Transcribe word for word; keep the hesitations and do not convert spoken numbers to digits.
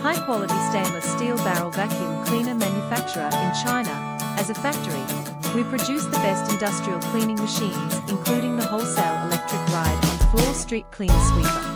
high-quality stainless steel barrel vacuum cleaner manufacturer in China. As a factory, we produce the best industrial cleaning machines, including the wholesale electric ride-on-floor street cleaner sweeper.